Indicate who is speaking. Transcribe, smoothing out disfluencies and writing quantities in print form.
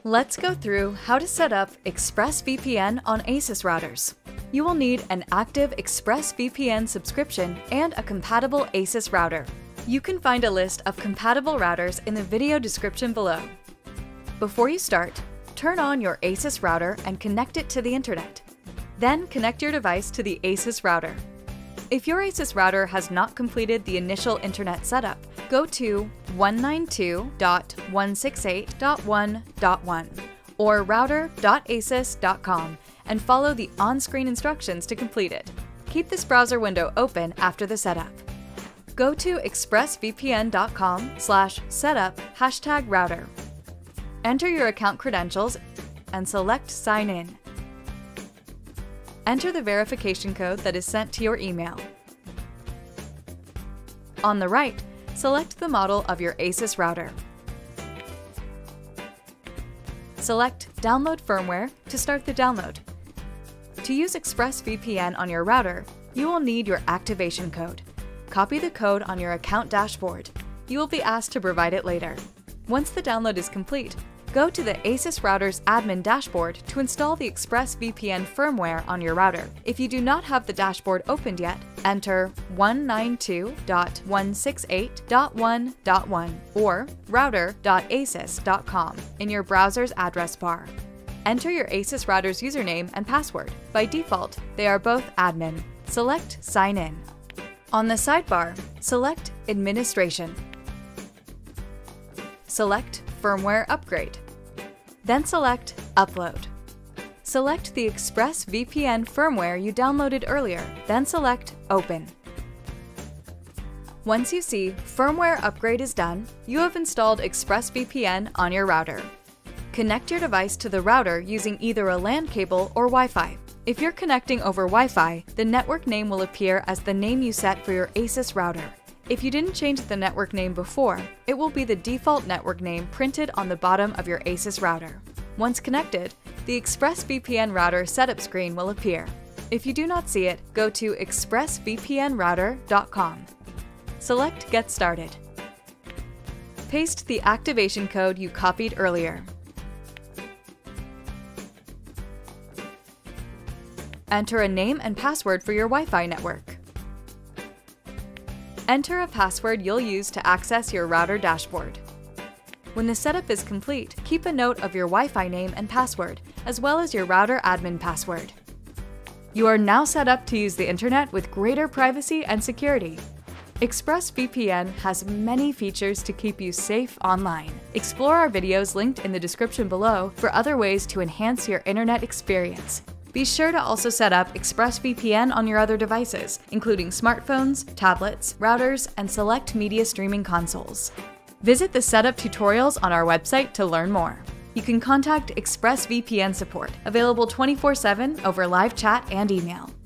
Speaker 1: Let's go through how to set up ExpressVPN on Asus routers. You will need an active ExpressVPN subscription and a compatible Asus router. You can find a list of compatible routers in the video description below. Before you start, turn on your Asus router and connect it to the internet. Then connect your device to the Asus router. If your Asus router has not completed the initial internet setup, go to 192.168.1.1 or router.asus.com and follow the on-screen instructions to complete it. Keep this browser window open after the setup. Go to expressvpn.com/setup#router. Enter your account credentials and select Sign In. Enter the verification code that is sent to your email. On the right, select the model of your Asus router. Select Download Firmware to start the download. To use ExpressVPN on your router, you will need your activation code. Copy the code on your account dashboard. You will be asked to provide it later. Once the download is complete, go to the Asus router's admin dashboard to install the ExpressVPN firmware on your router. If you do not have the dashboard opened yet, enter 192.168.1.1 or router.asus.com in your browser's address bar. Enter your Asus router's username and password. By default, they are both admin. Select Sign In. On the sidebar, select Administration. Select Firmware Upgrade. Then select Upload. Select the ExpressVPN firmware you downloaded earlier, then select Open. Once you see Firmware Upgrade is done, you have installed ExpressVPN on your router. Connect your device to the router using either a LAN cable or Wi-Fi. If you're connecting over Wi-Fi, the network name will appear as the name you set for your Asus router. If you didn't change the network name before, it will be the default network name printed on the bottom of your Asus router. Once connected, the ExpressVPN router setup screen will appear. If you do not see it, go to expressvpnrouter.com. Select Get Started. Paste the activation code you copied earlier. Enter a name and password for your Wi-Fi network. Enter a password you'll use to access your router dashboard. When the setup is complete, keep a note of your Wi-Fi name and password, as well as your router admin password. You are now set up to use the internet with greater privacy and security. ExpressVPN has many features to keep you safe online. Explore our videos linked in the description below for other ways to enhance your internet experience. Be sure to also set up ExpressVPN on your other devices, including smartphones, tablets, routers, and select media streaming consoles. Visit the setup tutorials on our website to learn more. You can contact ExpressVPN support, available 24/7 over live chat and email.